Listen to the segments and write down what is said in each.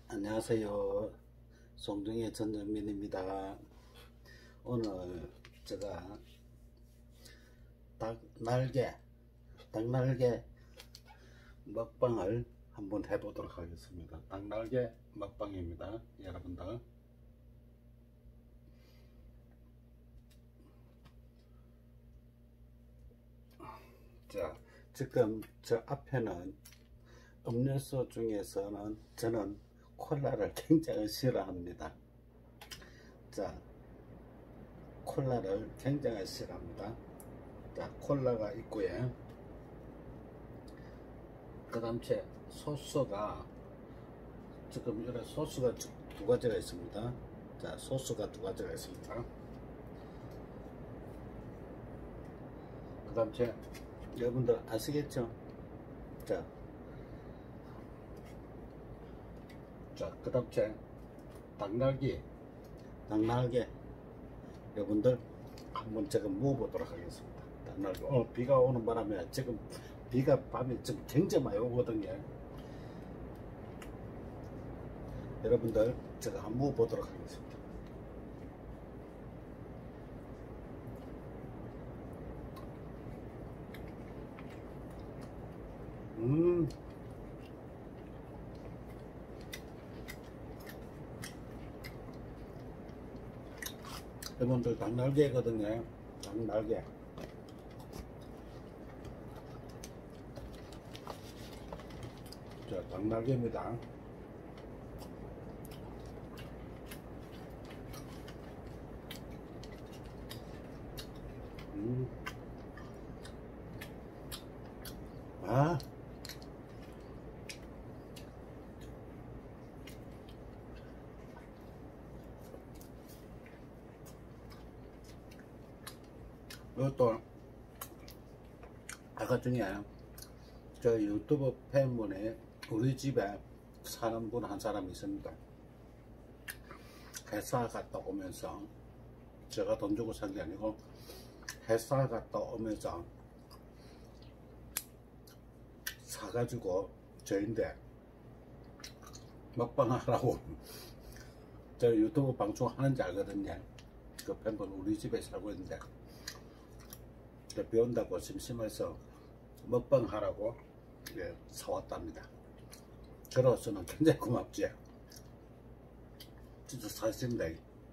안녕하세요. 송정의 전정민입니다. 오늘 제가 닭날개 먹방을 한번 해보도록 하겠습니다. 닭날개 먹방입니다. 여러분들. 자, 지금 저 앞에는 음료수 중에서는 저는 콜라를 굉장히 싫어합니다. 자, 콜라를 굉장히 싫어합니다. 자, 콜라가 있고요. 그 다음 소스가 지금 이런 소스가 두 가지가 있습니다. 자, 소스가 두 가지가 있습니다. 그 다음 여러분들 아시겠죠? 자, 그 다음 닭날개 여러분들 한번 제가 먹어보도록 하겠습니다. 닭날개. 오늘 비가 오는 바람에 지금 비가 밤에 좀 굉장히 많이 오거든요. 여러분들 제가 한번 먹어보도록 하겠습니다. 여러분들 닭날개거든요. 닭날개. 자, 닭날개입니다. 아, 이것도 아까 중에 저 유튜브 팬분이 우리 집에 사는 분 한 사람이 있습니다. 회사 갔다 오면서 제가 돈 주고 산 게 아니고 회사 갔다 오면서 사가지고 저인데 먹방하라고 저 유튜브 방송하는지 알거든요. 그 팬분 우리 집에 살고 있는데 비 온다고 심심해서 먹방하라고 사왔답니다. 저로서는 굉장히 고맙지. 진짜 사실입니다.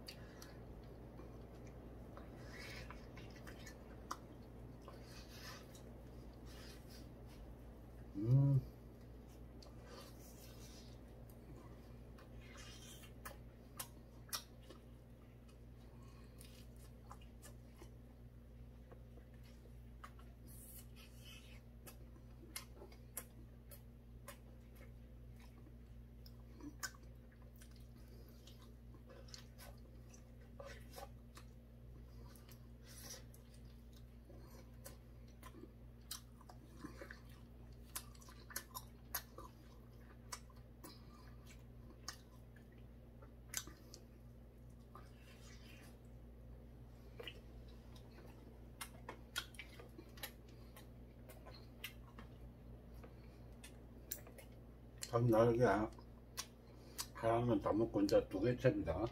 닭날개 하나는 다 먹고 이제 두 개째입니다.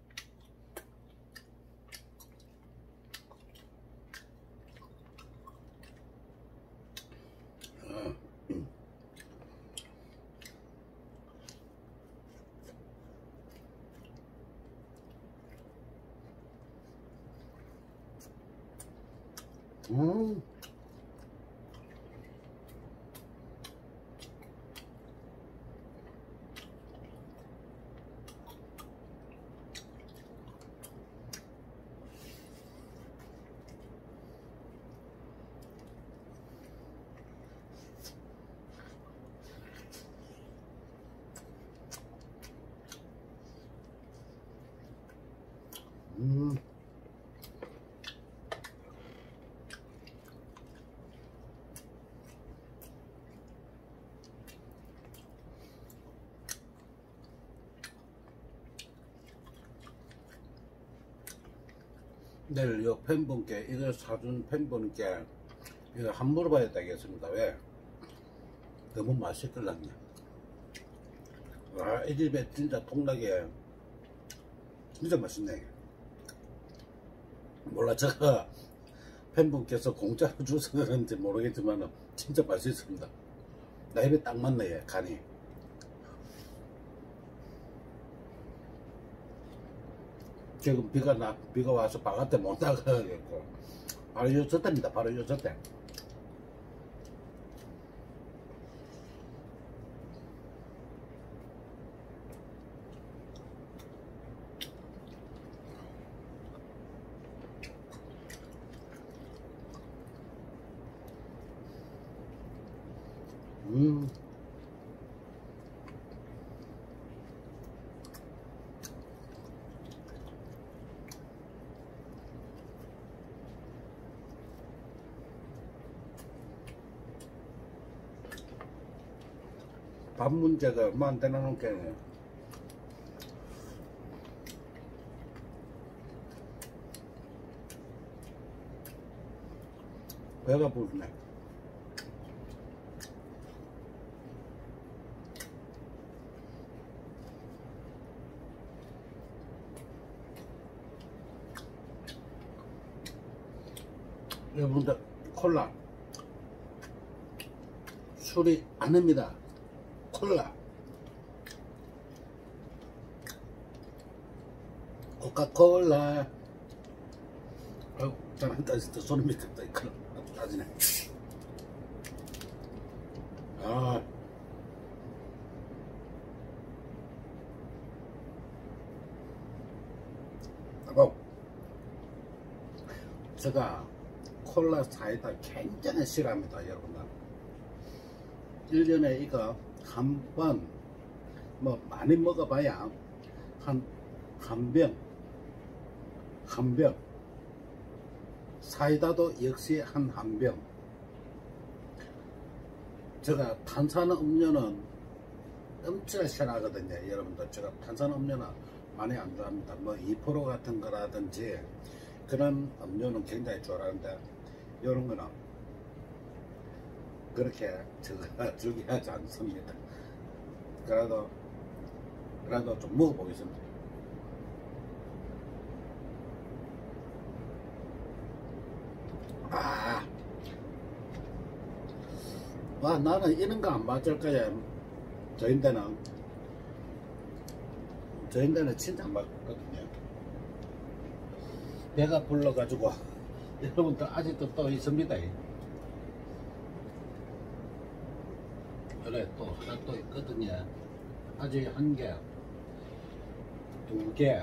내일 요 팬분께 이걸 사준 팬분께 이거 한 물어봐야 되겠습니다. 왜? 너무 맛있걸랑요. 와, 이 집에 진짜 통닭이 진짜 맛있네. 몰라, 제가 팬분께서 공짜로 주셔서 그런지 모르겠지만 진짜 맛있습니다. 나 입에 딱 맞네, 간이. 지금 비가 와서 바깥에 못 나가겠고 바로 요 저때입니다. 바로 요 저때. 밥 문제가 얼마 안 되는 게 배가 부르네. 여러분들 콜라 술이 아닙니다. 콜라 코카콜라. 아유 잘안 따진다. 손을 밑에 있다. 따지네. 아 따가워. 제가 콜라 사이다 굉장히 싫어합니다. 여러분들 1년에 이거 한 번 뭐 많이 먹어봐야 한 병 사이다도 역시 한 병. 제가 탄산음료는 엄청 싫어하거든요. 여러분들 제가 탄산음료는 많이 안 좋아합니다. 뭐 2% 같은 거라든지 그런 음료는 굉장히 좋아하는데 이런 거는 그렇게 제가 즐겨하지 않습니다. 그래도 좀 먹어보겠습니다. 와, 나는 이런 거 안 맞을 거야. 저인데는 진짜 안 맞거든요. 배가 불러가지고 여러분들 아직도 또 있습니다. 그래, 또 하나 또 있거든요. 아직 한 개, 두 개,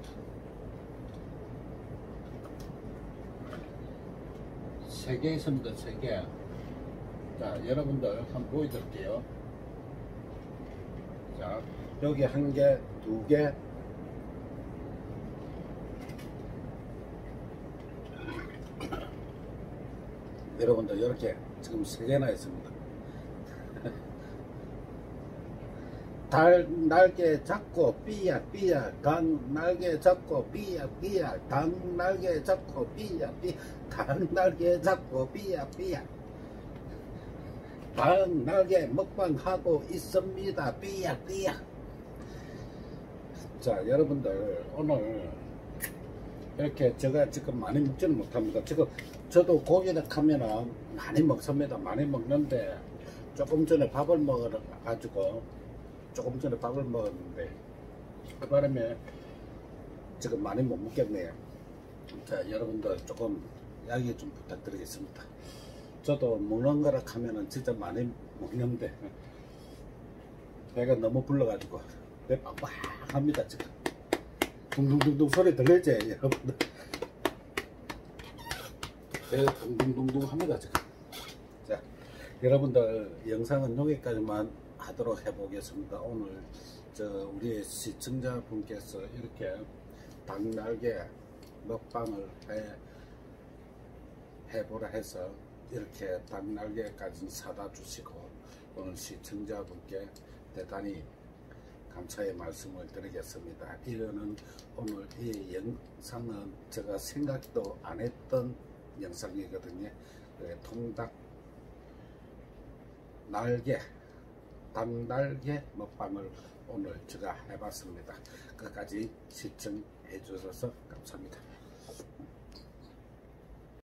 세 개 있습니다. 세 개. 자, 여러분들 한번 보여드릴게요. 자, 여기 한 개, 두 개, 여러분들 이렇게 지금 세 개나 있습니다. 달 날개 잡고 삐약 강 날개 잡고 삐약 강 날개 잡고 삐약 강 날개 잡고 삐약 강 날개 먹방하고 있습니다. 삐약. 자, 여러분들 오늘 이렇게 제가 지금 많이 먹지는 못합니다. 지금 저도 고기를 하면은 많이 먹습니다. 많이 먹는데 조금 전에 밥을 먹었는데 그 바람에 지금 많이 못 먹겠네요. 자, 여러분들 조금 양해 좀 부탁드리겠습니다. 저도 먹는 거라 하면은 진짜 많이 먹는데 배가 너무 불러가지고 배 빡빡합니다. 지금 둥둥둥둥 소리 들리지 여러분들? 배가 둥둥둥둥 합니다 지금. 자, 여러분들 영상은 여기까지만 하도록 해보겠습니다. 오늘 우리 시청자분께서 이렇게 닭날개 먹방을 해보라 해서 이렇게 닭날개까지 사다 주시고 오늘 시청자분께 대단히 감사의 말씀을 드리겠습니다. 이거는 오늘 이 영상은 제가 생각도 안 했던 영상이거든요. 통닭 날개 당달게 먹방을 오늘 제가 해봤습니다. 끝까지 시청해 주셔서 감사합니다.